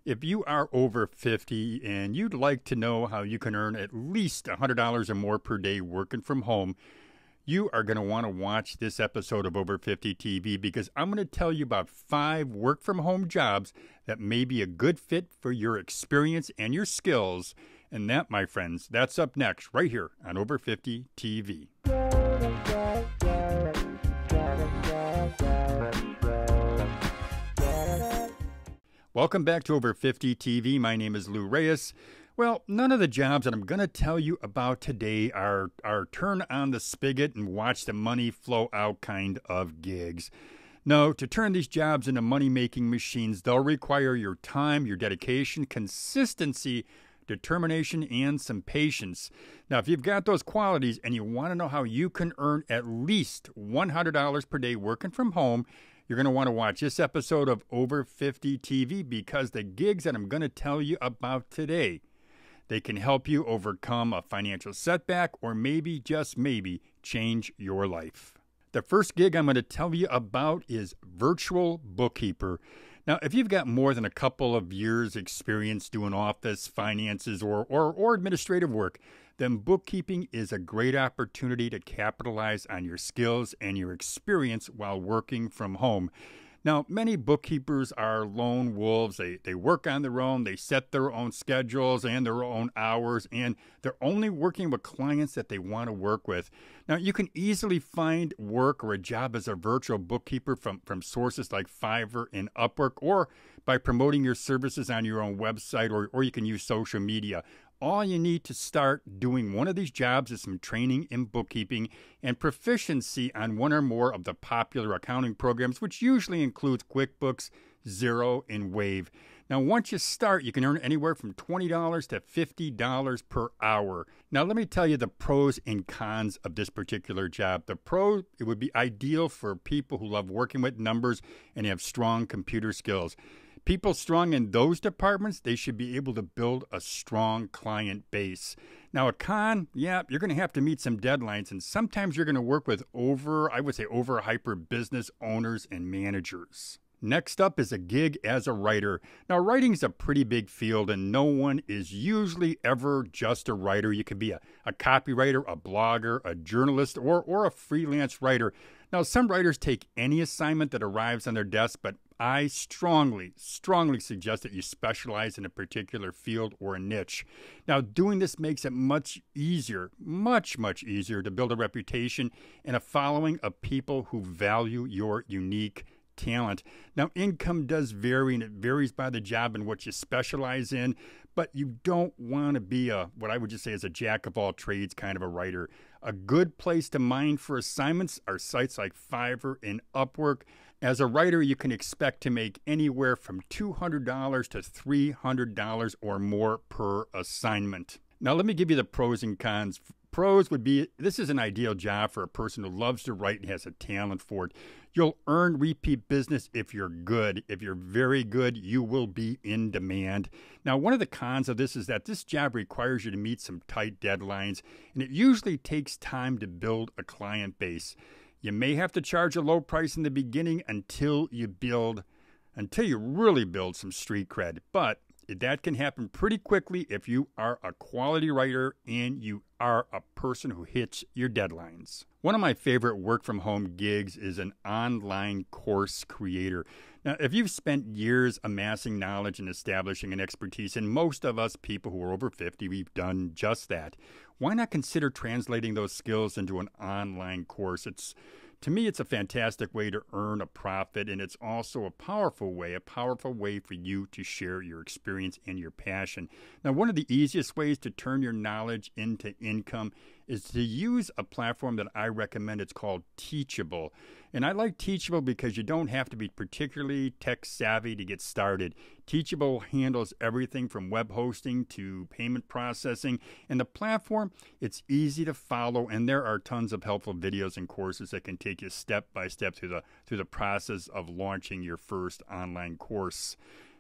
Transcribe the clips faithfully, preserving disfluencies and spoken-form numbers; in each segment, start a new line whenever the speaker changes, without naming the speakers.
If you are over fifty and you'd like to know how you can earn at least one hundred dollars or more per day working from home, you are going to want to watch this episode of Over fifty T V because I'm going to tell you about five work from home jobs that may be a good fit for your experience and your skills. And that, my friends, that's up next right here on Over fifty T V. Welcome back to Over fifty T V. My name is Lou Reyes. Well, none of the jobs that I'm going to tell you about today are, are turn on the spigot and watch the money flow out kind of gigs. No, to turn these jobs into money-making machines, they'll require your time, your dedication, consistency, determination, and some patience. Now, if you've got those qualities and you want to know how you can earn at least one hundred dollars per day working from home, you're going to want to watch this episode of Over fifty T V because the gigs that I'm going to tell you about today, they can help you overcome a financial setback or maybe, just maybe, change your life. The first gig I'm going to tell you about is virtual bookkeeper. Now, if you've got more than a couple of years experience doing office, finances, or, or, or administrative work, then bookkeeping is a great opportunity to capitalize on your skills and your experience while working from home. Now, many bookkeepers are lone wolves. They, they work on their own. They set their own schedules and their own hours, and they're only working with clients that they want to work with. Now, you can easily find work or a job as a virtual bookkeeper from, from sources like Fiverr and Upwork, or by promoting your services on your own website, or, or you can use social media. All you need to start doing one of these jobs is some training in bookkeeping and proficiency on one or more of the popular accounting programs, which usually includes QuickBooks, Xero, and Wave. Now, once you start, you can earn anywhere from twenty dollars to fifty dollars per hour. Now, let me tell you the pros and cons of this particular job. The pros, it would be ideal for people who love working with numbers and have strong computer skills. People strong in those departments, they should be able to build a strong client base. Now, a con, yeah, you're going to have to meet some deadlines, and sometimes you're going to work with over, I would say, over-hyper business owners and managers. Next up is a gig as a writer. Now, writing is a pretty big field, and no one is usually ever just a writer. You could be a, a copywriter, a blogger, a journalist, or, or a freelance writer. Now, some writers take any assignment that arrives on their desk, but I strongly, strongly suggest that you specialize in a particular field or a niche. Now, doing this makes it much easier, much, much easier to build a reputation and a following of people who value your unique talent. Now, income does vary, and it varies by the job and what you specialize in, but you don't want to be a, what I would just say is a jack of all trades kind of a writer. A good place to mine for assignments are sites like Fiverr and Upwork. As a writer, you can expect to make anywhere from two hundred dollars to three hundred dollars or more per assignment. Now, let me give you the pros and cons. Pros would be, this is an ideal job for a person who loves to write and has a talent for it. You'll earn repeat business if you're good. If you're very good, you will be in demand. Now, one of the cons of this is that this job requires you to meet some tight deadlines, and it usually takes time to build a client base. You may have to charge a low price in the beginning until you build, until you really build some street cred. But that can happen pretty quickly if you are a quality writer and you are a person who hits your deadlines. One of my favorite work-from-home gigs is an online course creator. Now, if you've spent years amassing knowledge and establishing an expertise, and most of us people who are over fifty, we've done just that, why not consider translating those skills into an online course? It's To me, it's a fantastic way to earn a profit, and it's also a powerful way, a powerful way for you to share your experience and your passion. Now, one of the easiest ways to turn your knowledge into income is to use a platform that I recommend. It's called Teachable. And I like Teachable because you don't have to be particularly tech savvy to get started. Teachable handles everything from web hosting to payment processing. And the platform, it's easy to follow, and there are tons of helpful videos and courses that can take you step by step through the through the process of launching your first online course.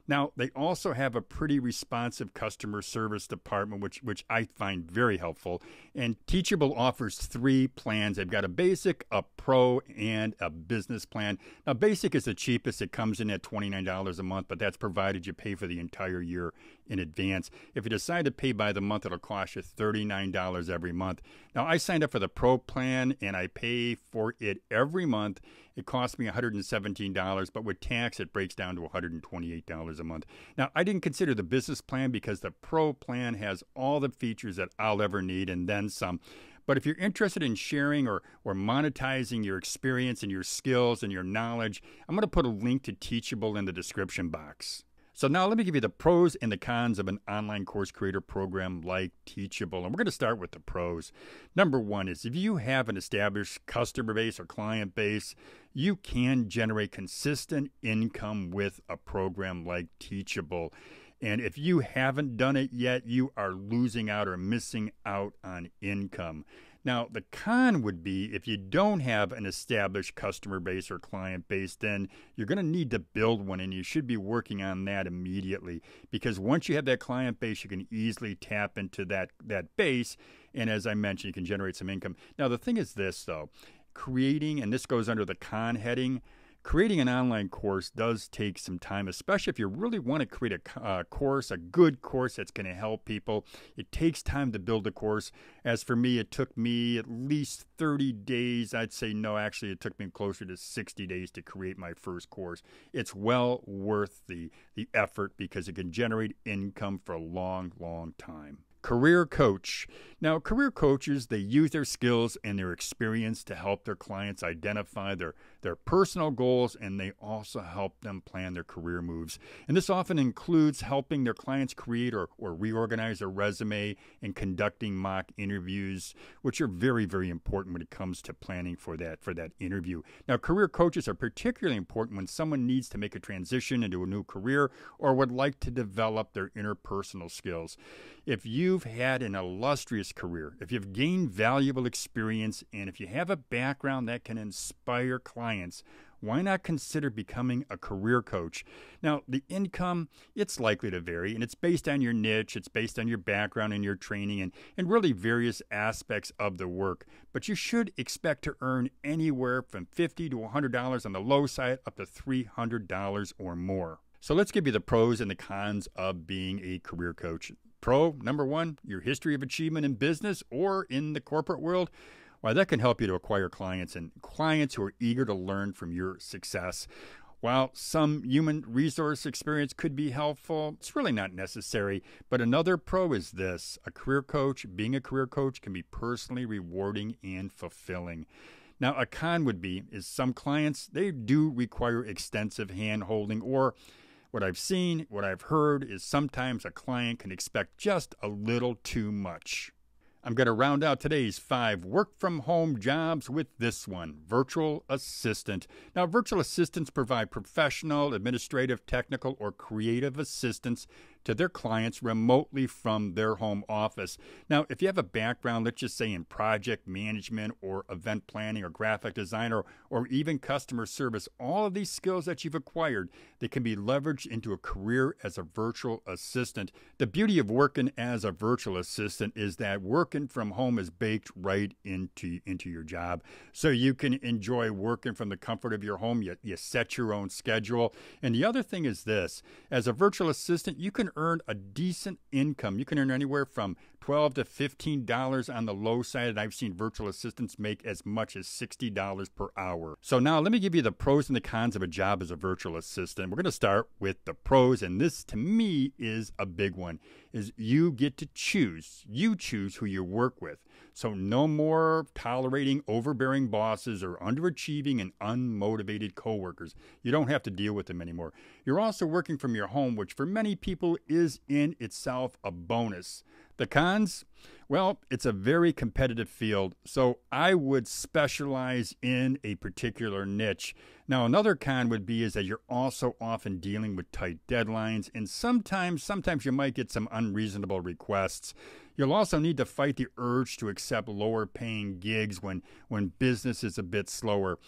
Now, they also have a pretty responsive customer service department, which which I find very helpful. And Teachable offers three plans. They've got a basic, a pro, and a business plan. Now, basic is the cheapest. It comes in at twenty-nine dollars a month, but that's provided you pay for the entire year in advance. If you decide to pay by the month, it'll cost you thirty-nine dollars every month. Now, I signed up for the pro plan, and I pay for it every month. It cost me one hundred seventeen dollars, but with tax, it breaks down to one hundred twenty-eight dollars a month. Now, I didn't consider the business plan because the pro plan has all the features that I'll ever need and then some. But if you're interested in sharing or, or monetizing your experience and your skills and your knowledge, I'm going to put a link to Teachable in the description box. So now let me give you the pros and the cons of an online course creator program like Teachable. And we're going to start with the pros. Number one is if you have an established customer base or client base, you can generate consistent income with a program like Teachable. And if you haven't done it yet, you are losing out or missing out on income. Now, the con would be if you don't have an established customer base or client base, then you're going to need to build one, and you should be working on that immediately. Because once you have that client base, you can easily tap into that, that base, and as I mentioned, you can generate some income. Now, the thing is this, though. Creating, and this goes under the con heading, creating an online course does take some time, especially if you really want to create a uh, course, a good course that's going to help people. It takes time to build a course. As for me, it took me at least thirty days. I'd say no, actually, it took me closer to sixty days to create my first course. It's well worth the, the effort because it can generate income for a long, long time. Career coach. Now, career coaches, they use their skills and their experience to help their clients identify their, their personal goals, and they also help them plan their career moves. And this often includes helping their clients create or, or reorganize their resume and conducting mock interviews, which are very, very important when it comes to planning for that, for that interview. Now, career coaches are particularly important when someone needs to make a transition into a new career or would like to develop their interpersonal skills. If you've had an illustrious career, if you've gained valuable experience, and if you have a background that can inspire clients, why not consider becoming a career coach? Now, the income, it's likely to vary, and it's based on your niche, it's based on your background and your training, and, and really various aspects of the work. But you should expect to earn anywhere from fifty dollars to one hundred dollars on the low side, up to three hundred dollars or more. So let's give you the pros and the cons of being a career coach. Pro, number one, your history of achievement in business or in the corporate world. Why, that can help you to acquire clients and clients who are eager to learn from your success. While some human resource experience could be helpful, it's really not necessary. But another pro is this. A career coach, being a career coach can be personally rewarding and fulfilling. Now, a con would be is some clients, they do require extensive hand-holding, or what I've seen, what I've heard is sometimes a client can expect just a little too much. I'm going to round out today's five work-from-home jobs with this one, virtual assistant. Now, virtual assistants provide professional, administrative, technical, or creative assistance to their clients remotely from their home office. Now, if you have a background, let's just say in project management or event planning or graphic design or, or even customer service, all of these skills that you've acquired, they can be leveraged into a career as a virtual assistant. The beauty of working as a virtual assistant is that working from home is baked right into, into your job. So you can enjoy working from the comfort of your home. You, you set your own schedule. And the other thing is this, as a virtual assistant, you can earn a decent income. You can earn anywhere from twelve to fifteen dollars on the low side, and I've seen virtual assistants make as much as sixty dollars per hour. So now let me give you the pros and the cons of a job as a virtual assistant. We're going to start with the pros, and this to me is a big one, is you get to choose. You choose who you work with. So no more tolerating overbearing bosses or underachieving and unmotivated coworkers. You don't have to deal with them anymore. You're also working from your home, which for many people is in itself a bonus. The cons? Well, it's a very competitive field, so I would specialize in a particular niche. Now, another con would be is that you're also often dealing with tight deadlines, and sometimes, sometimes you might get some unreasonable requests. You'll also need to fight the urge to accept lower paying gigs when, when business is a bit slower.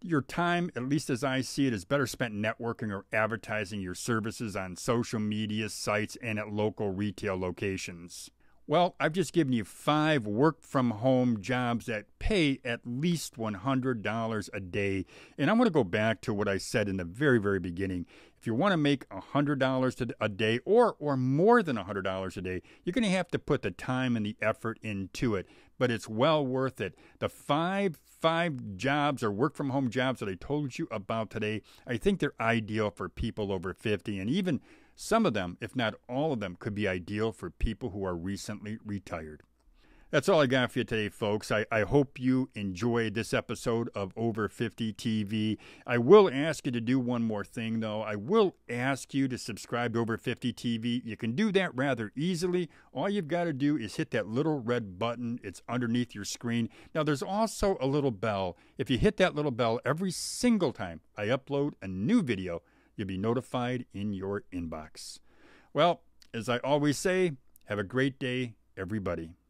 your time, at least as I see it, is better spent networking or advertising your services on social media sites and at local retail locations. Well, I've just given you five work-from-home jobs that pay at least one hundred dollars a day. And I'm going to go back to what I said in the very, very beginning. If you want to make one hundred dollars a day or, or more than one hundred dollars a day, you're going to have to put the time and the effort into it. But it's well worth it. The five, five jobs or work-from-home jobs that I told you about today, I think they're ideal for people over fifty, and even some of them, if not all of them, could be ideal for people who are recently retired. That's all I got for you today, folks. I, I hope you enjoyed this episode of Over fifty T V. I will ask you to do one more thing, though. I will ask you to subscribe to Over fifty T V. You can do that rather easily. All you've got to do is hit that little red button. It's underneath your screen. Now, there's also a little bell. If you hit that little bell every single time I upload a new video, you'll be notified in your inbox. Well, as I always say, have a great day, everybody.